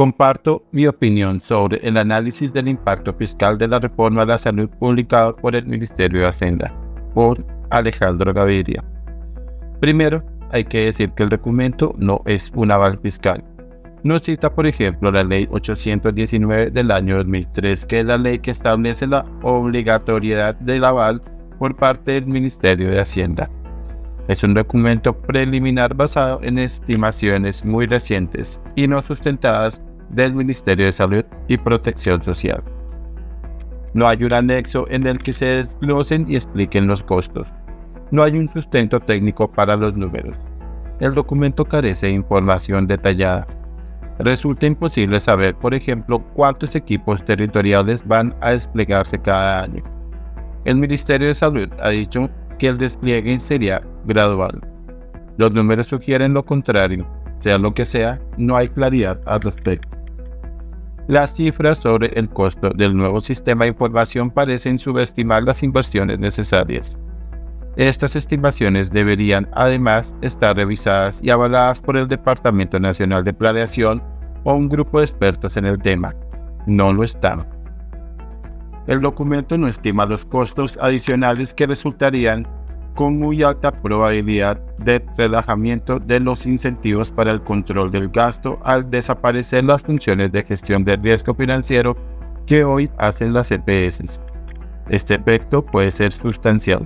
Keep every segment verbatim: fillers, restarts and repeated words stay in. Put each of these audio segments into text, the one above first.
Comparto mi opinión sobre el análisis del impacto fiscal de la reforma a la salud publicado por el Ministerio de Hacienda, por Alejandro Gaviria. Primero, hay que decir que el documento no es un aval fiscal. No cita, por ejemplo, la Ley ochocientos diecinueve del año dos mil tres, que es la ley que establece la obligatoriedad del aval por parte del Ministerio de Hacienda. Es un documento preliminar basado en estimaciones muy recientes y no sustentadas del Ministerio de Salud y Protección Social. No hay un anexo en el que se desglosen y expliquen los costos. No hay un sustento técnico para los números. El documento carece de información detallada. Resulta imposible saber, por ejemplo, cuántos equipos territoriales van a desplegarse cada año. El Ministerio de Salud ha dicho que el despliegue sería gradual. Los números sugieren lo contrario. Sea lo que sea, no hay claridad al respecto. Las cifras sobre el costo del nuevo sistema de información parecen subestimar las inversiones necesarias. Estas estimaciones deberían, además, estar revisadas y avaladas por el Departamento Nacional de Planeación o un grupo de expertos en el tema. No lo están. El documento no estima los costos adicionales que resultarían con muy alta probabilidad de relajamiento de los incentivos para el control del gasto al desaparecer las funciones de gestión del riesgo financiero que hoy hacen las E P S. Este efecto puede ser sustancial.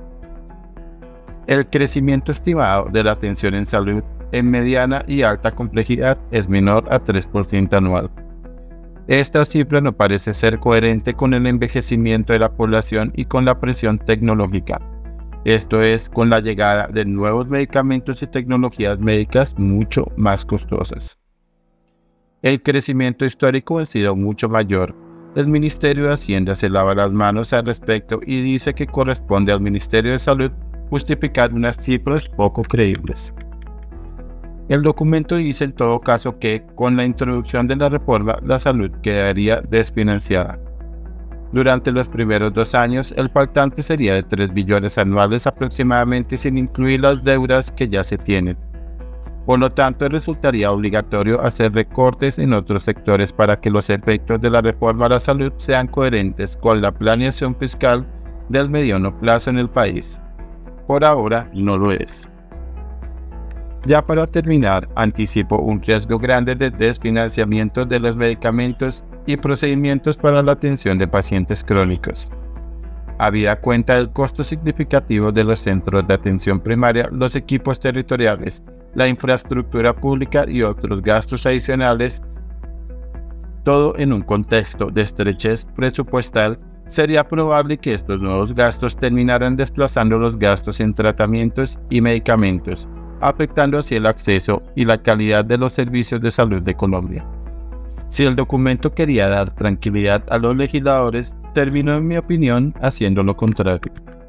El crecimiento estimado de la atención en salud en mediana y alta complejidad es menor a tres por ciento anual. Esta cifra no parece ser coherente con el envejecimiento de la población y con la presión tecnológica. Esto es, con la llegada de nuevos medicamentos y tecnologías médicas mucho más costosas. El crecimiento histórico ha sido mucho mayor. El Ministerio de Hacienda se lava las manos al respecto y dice que corresponde al Ministerio de Salud justificar unas cifras poco creíbles. El documento dice en todo caso que, con la introducción de la reforma, la salud quedaría desfinanciada. Durante los primeros dos años, el faltante sería de tres billones anuales aproximadamente, sin incluir las deudas que ya se tienen. Por lo tanto, resultaría obligatorio hacer recortes en otros sectores para que los efectos de la reforma a la salud sean coherentes con la planeación fiscal del mediano plazo en el país. Por ahora, no lo es. Ya para terminar, anticipo un riesgo grande de desfinanciamiento de los medicamentos y procedimientos para la atención de pacientes crónicos. Habida cuenta del costo significativo de los centros de atención primaria, los equipos territoriales, la infraestructura pública y otros gastos adicionales, todo en un contexto de estrechez presupuestal, sería probable que estos nuevos gastos terminaran desplazando los gastos en tratamientos y medicamentos, afectando así el acceso y la calidad de los servicios de salud de Colombia. Si el documento quería dar tranquilidad a los legisladores, terminó en mi opinión haciendo lo contrario.